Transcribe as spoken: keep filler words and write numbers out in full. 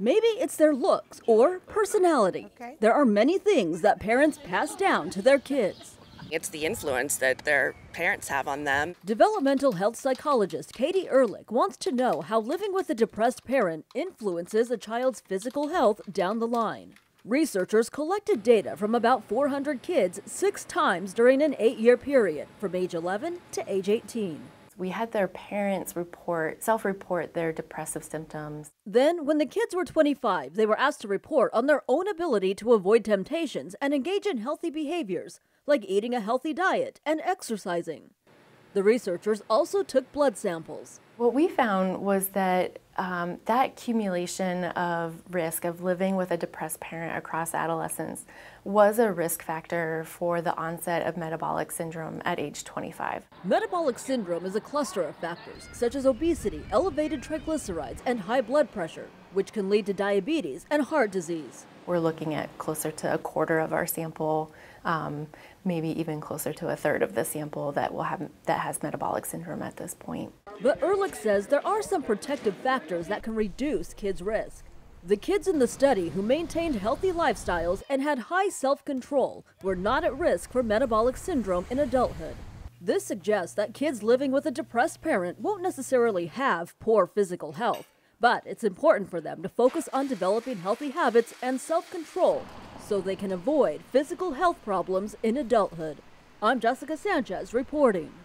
Maybe it's their looks or personality. Okay. There are many things that parents pass down to their kids. It's the influence that their parents have on them. Developmental health psychologist Katie Ehrlich wants to know how living with a depressed parent influences a child's physical health down the line. Researchers collected data from about four hundred kids six times during an eight-year period from age eleven to age eighteen. We had their parents report, self-report their depressive symptoms. Then, when the kids were twenty-five, they were asked to report on their own ability to avoid temptations and engage in healthy behaviors, like eating a healthy diet and exercising. The researchers also took blood samples. What we found was that um, that accumulation of risk of living with a depressed parent across adolescence was a risk factor for the onset of metabolic syndrome at age twenty-five. Metabolic syndrome is a cluster of factors such as obesity, elevated triglycerides, and high blood pressure, which can lead to diabetes and heart disease. We're looking at closer to a quarter of our sample, um, maybe even closer to a third of the sample that will have that has metabolic syndrome at this point. But Ehrlich says there are some protective factors that can reduce kids' risk. The kids in the study who maintained healthy lifestyles and had high self-control were not at risk for metabolic syndrome in adulthood. This suggests that kids living with a depressed parent won't necessarily have poor physical health, but it's important for them to focus on developing healthy habits and self-control so they can avoid physical health problems in adulthood. I'm Jessica Sanchez reporting.